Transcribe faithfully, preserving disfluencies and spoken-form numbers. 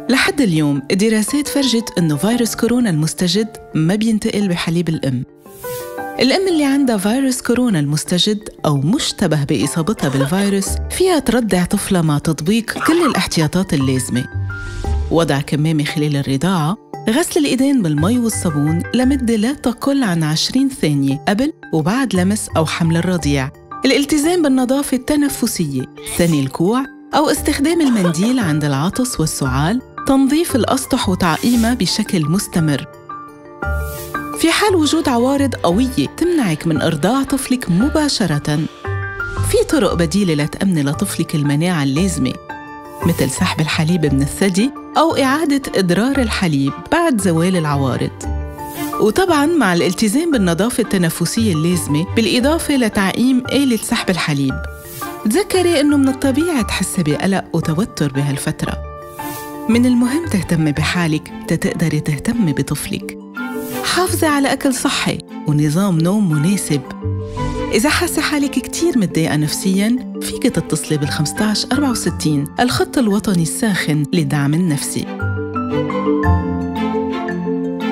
لحد اليوم الدراسات فرجت إنه فيروس كورونا المستجد ما بينتقل بحليب الأم. الأم اللي عندها فيروس كورونا المستجد أو مشتبه بإصابتها بالفيروس فيها ترضع طفلة مع تطبيق كل الاحتياطات اللازمة: وضع كمامة خلال الرضاعة، غسل الإيدين بالمي والصابون لمدة لا تقل عن عشرين ثانية قبل وبعد لمس أو حمل الرضيع، الالتزام بالنظافة التنفسية، ثني الكوع أو استخدام المنديل عند العطس والسعال، تنظيف الأسطح وتعقيمها بشكل مستمر. في حال وجود عوارض قوية تمنعك من إرضاع طفلك مباشرة، في طرق بديلة لتأمني لطفلك المناعة اللازمة، مثل سحب الحليب من الثدي أو إعادة إدرار الحليب بعد زوال العوارض. وطبعاً مع الالتزام بالنظافة التنفسية اللازمة بالإضافة لتعقيم آلة سحب الحليب. تذكري إنه من الطبيعي تحسي بقلق وتوتر بهالفترة. من المهم تهتمي بحالك تتقدري تهتمي بطفلك. حافظي على أكل صحي ونظام نوم مناسب. إذا حاسة حالك كتير متضايقة نفسياً، فيك تتصلي بالخمسة عشر أربعة وستين الخط الوطني الساخن للدعم النفسي.